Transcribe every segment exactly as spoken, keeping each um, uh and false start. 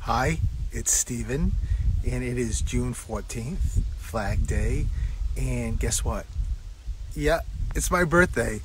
Hi, it's Steven, and it is June fourteenth, Flag Day, and guess what? Yeah, it's my birthday.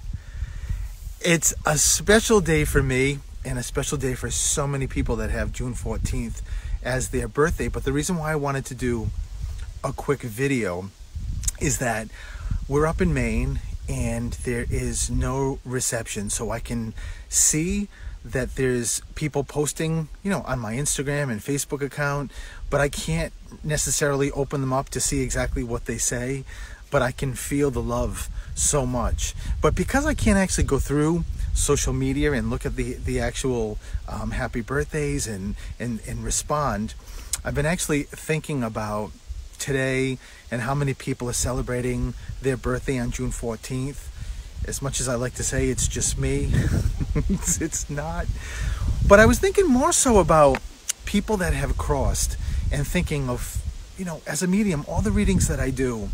It's a special day for me, and a special day for so many people that have June fourteenth as their birthday, but the reason why I wanted to do a quick video is that we're up in Maine, and there is no reception, so I can see that there's people posting, you know, on my Instagram and Facebook account, but I can't necessarily open them up to see exactly what they say, but I can feel the love so much. But because I can't actually go through social media and look at the, the actual um, happy birthdays and, and, and respond, I've been actually thinking about today and how many people are celebrating their birthday on June fourteenth. As much as I like to say it's just me, it's, it's not. But I was thinking more so about people that have crossed, and thinking of, you know, as a medium, all the readings that I do,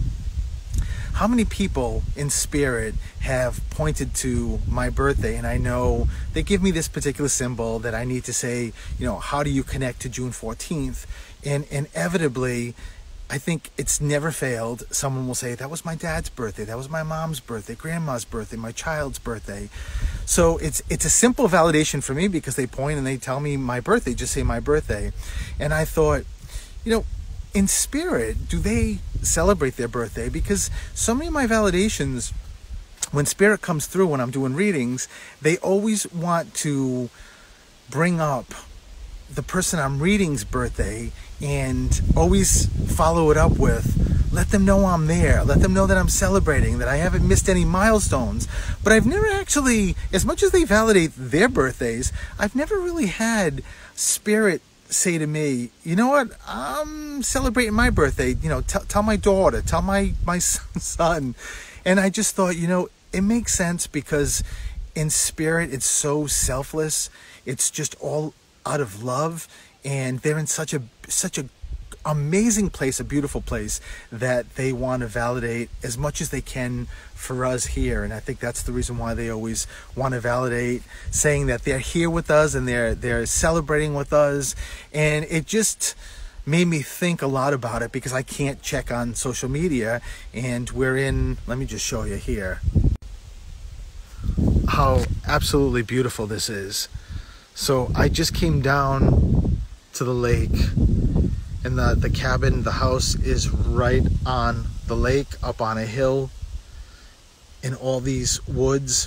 how many people in spirit have pointed to my birthday, and I know they give me this particular symbol that I need to say, you know, how do you connect to June fourteenth? And inevitably, I think it's never failed. Someone will say, that was my dad's birthday, that was my mom's birthday, grandma's birthday, my child's birthday. So it's it's a simple validation for me, because they point and they tell me my birthday, just say my birthday. And I thought, you know, in spirit, do they celebrate their birthday? Because so many of my validations, when spirit comes through, when I'm doing readings, they always want to bring up the person I'm reading's birthday, and always follow it up with, let them know I'm there, let them know that I'm celebrating, that I haven't missed any milestones. But I've never actually, as much as they validate their birthdays, I've never really had spirit say to me, you know what, I'm celebrating my birthday, you know, t- tell my daughter, tell my, my son. And I just thought, you know, it makes sense, because in spirit, it's so selfless. It's just all out of love, and they're in such a such a amazing place, a beautiful place, that they want to validate as much as they can for us here. And I think that's the reason why they always want to validate, saying that they're here with us and they're they're celebrating with us. And it just made me think a lot about it, because I can't check on social media, and we're in, let me just show you here how absolutely beautiful this is. So I just came down to the lake, and the, the cabin, the house is right on the lake, up on a hill in all these woods.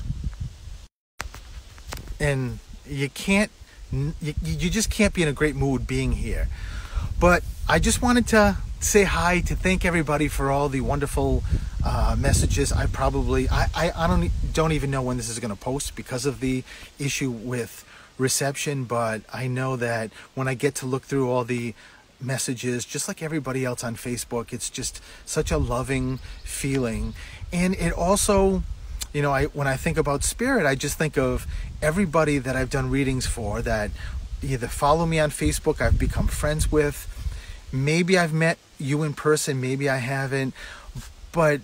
And you can't, you, you just can't be in a great mood being here. But I just wanted to say hi, to thank everybody for all the wonderful uh, messages. I probably, I, I, I don't, don't even know when this is going to post, because of the issue with reception, but I know that when I get to look through all the messages, just like everybody else on Facebook, it's just such a loving feeling. And it also, you know, I when I think about spirit, I just think of everybody that I've done readings for, that either follow me on Facebook, I've become friends with, maybe I've met you in person, maybe I haven't, but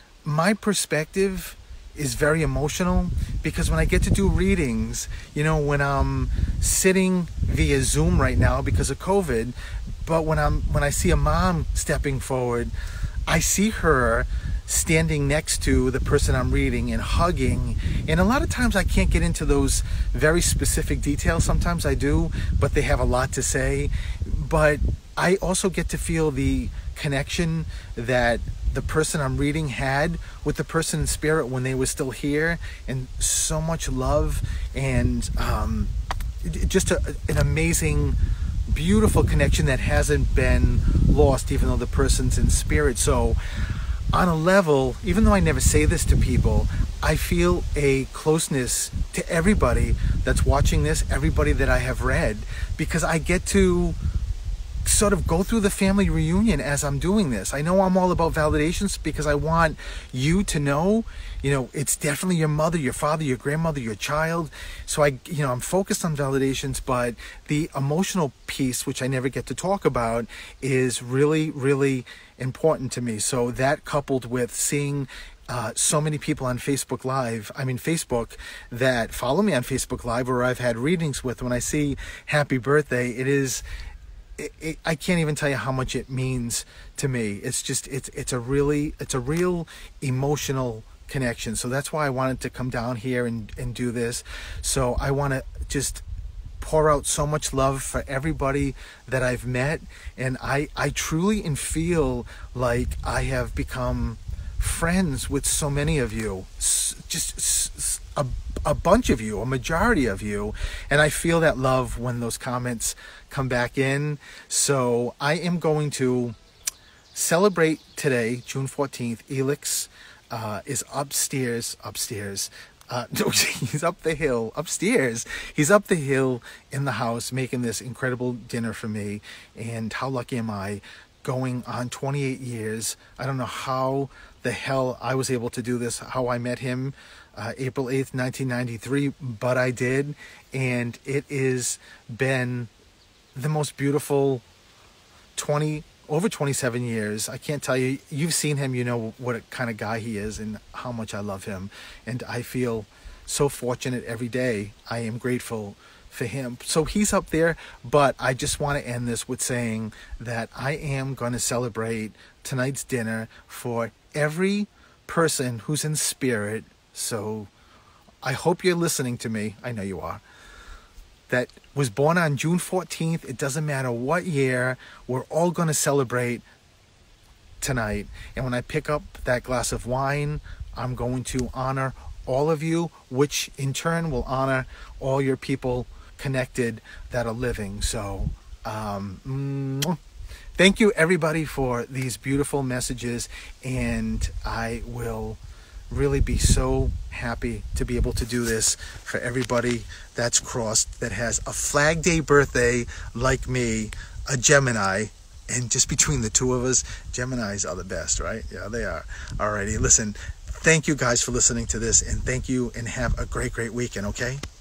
my perspective is very emotional, because when I get to do readings, you know, when I'm sitting via Zoom right now because of COVID, but when I'm when I see a mom stepping forward, I see her standing next to the person I'm reading and hugging. And a lot of times I can't get into those very specific details. Sometimes I do, but they have a lot to say. But I also get to feel the connection that the person I'm reading had with the person in spirit when they were still here, and so much love, and um, just a, an amazing, beautiful connection that hasn't been lost, even though the person's in spirit. So on a level, even though I never say this to people, I feel a closeness to everybody that's watching this, everybody that I have read, because I get to sort of go through the family reunion as I'm doing this. I know I'm all about validations, because I want you to know, you know, it's definitely your mother, your father, your grandmother, your child. So I, you know, I'm focused on validations, but the emotional piece, which I never get to talk about, is really, really important to me. So that, coupled with seeing Uh, so many people on Facebook Live, I mean Facebook, that follow me on Facebook Live, or I've had readings with, when I see happy birthday, it is it, it, I can't even tell you how much it means to me. It's just, it's, it's a really, it's a real emotional connection. So that's why I wanted to come down here and, and do this. So I want to just pour out so much love for everybody that I've met. And I, I truly and feel like I have become friends with so many of you, just a, a bunch of you, a majority of you. And I feel that love when those comments come back in. So I am going to celebrate today, June fourteenth. Elix uh, is upstairs, upstairs. Uh, no, he's up the hill, upstairs. He's up the hill in the house making this incredible dinner for me. And how lucky am I, going on twenty-eight years. I don't know how the hell I was able to do this, how I met him uh, April eighth, nineteen ninety-three, but I did. And it has been the most beautiful twenty, over twenty-seven years. I can't tell you, you've seen him, you know what kind of guy he is and how much I love him. And I feel so fortunate every day. I am grateful for him. So he's up there, but I just want to end this with saying that I am going to celebrate tonight's dinner for every person who's in spirit. So I hope you're listening to me. I know you are. That was born on June fourteenth. It doesn't matter what year. We're all going to celebrate tonight. And when I pick up that glass of wine, I'm going to honor all of you, which in turn will honor all your people connected that are living. So um, thank you everybody for these beautiful messages. And I will really be so happy to be able to do this for everybody that's crossed, that has a Flag Day birthday like me, a Gemini. And just between the two of us, Geminis are the best, right? Yeah, they are. Alrighty, listen, thank you guys for listening to this, and thank you, and have a great, great weekend, okay?